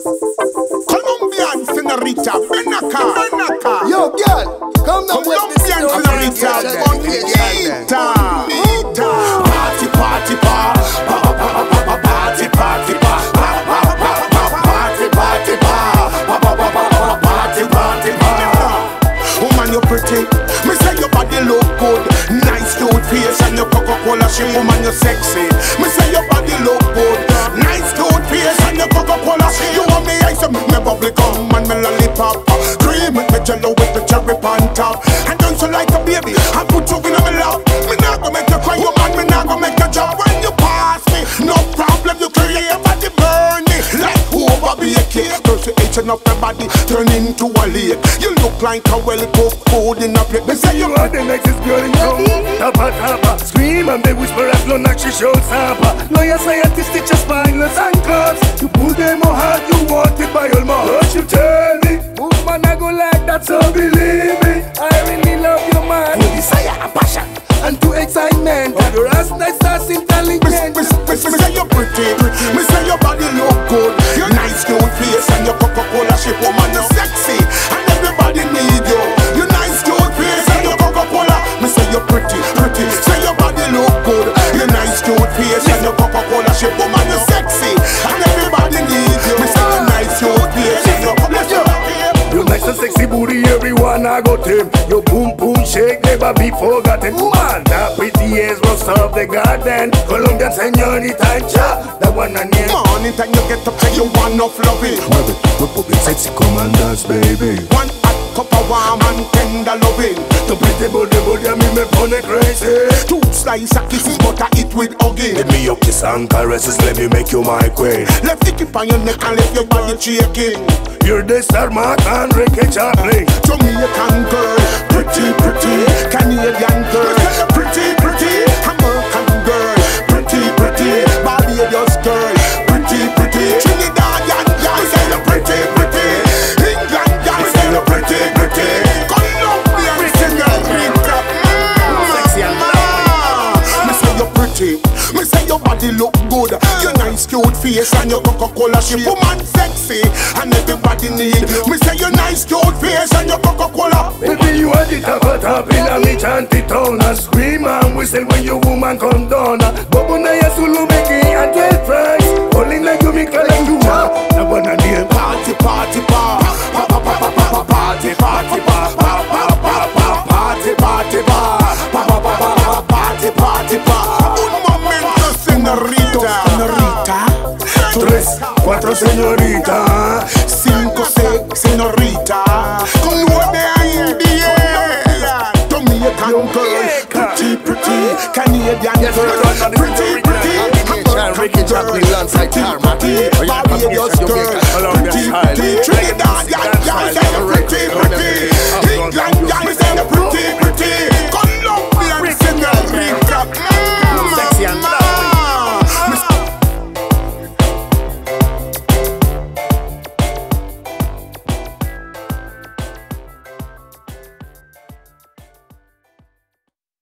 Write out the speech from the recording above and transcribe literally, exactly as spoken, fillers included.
Colombian senorita, Benaka, Benaka. Yo, girl, come down with this Colombian senorita, Bonita, Bonita. Party, party, pa, pa, pa, pa, pa, pa, party, party, pa, pa, pa, pa, pa, party, party, pa, pa, pa, pa, pa, party, party, pa. Woman, you're pretty. Me say your body look good. Nice cute face and your Coca-Cola shape. Woman, you're sexy. Me say your body look good. Nice cute face and your Coca-Cola shape. You want me ice and make me bubbly gum and me lollipop. Cream with the jello with the cherry on top. And don't you like a baby? I put you in my lap. Me not gonna make you cry, you man. Me not gonna make you jump when you pass me. No problem, you create a body burn me like over be a cake. Eating up your body, turn into a lake. You look like a well-cooked food in a plate. They say you are the nicest girl in town. Tappa, tappa, scream and they whisper as long as she shows Sapa. Lawyer, scientist, teacher, spineless and clubs. You pull them how hard you want it by your mouth. Don't you tell me, woman, I go like that, so believe me. I really love your man. Full desire and passion and to excitement. And your ass nice, that's intelligent. Me, me, me, me say you're pretty. Me say your body look good. Your nice cute face and your Coca-Cola shape. Woman, you're sexy and everybody need you. Your nice cute face and your Coca-Cola. Me say you're pretty, pretty. Say your body look good. Your nice cute face and your Coca-Cola shape. Woman, you're sexy and everybody need you. Me say your nice cute face and your Coca-Cola. You nice and sexy booty, everyone I got him. Your boom boom shake never be forgotten. Woman, that pretty ears will serve the garden. Colombian señorita, cha, that one I need. Morning time you get up and you want enough loving. Mother, no public sexy commanders, baby. One hot cup of warm and tender loving. The pretty body, body, I mean me funny crazy. Two slice of kisses, but I eat with hugging. Give me your kiss and caresses, let me make you my queen. Left the tip on your neck and left your body shaking. You're the star, Mark and Ricky Chaplin. Jamaican girl, pretty, pretty. Canadian girl, pretty, pretty. American girl, pretty, pretty. Barbados girl, pretty, pretty. Trinidadian girl, say you're pretty, pretty. England girl, say you're pretty, pretty. Colombian señorita, sexy and loud. Me say you're pretty. Me say your body look good. Your nice cute face and your Coca-Cola shape. Woman sexy and everybody need you. Me say your nice cute face and your Coca-Cola. Baby, you are the top of top in a me chanty town. And scream and whistle when your woman come down. Bobo na ya sulu making and twelve francs. Only like you make like you are. I wanna name Party, party, pa. Pa, pa, pa, pa, pa, pa, party, party, pa. Pa, pa, pa, pa, party, party, pa. Pa, pa, pa, pa, pa, party, party, pa. Un momento, señorita. Señorita. tres, cuatro señorita. Cinco, seis, señorita. Con nueve y diez. Jamaican girl, pretty, pretty. Canadian girl, pretty, pretty. Ricky Chaplin alongside Tarmac. Barbados girl, pretty, pretty. Trinidadian girl,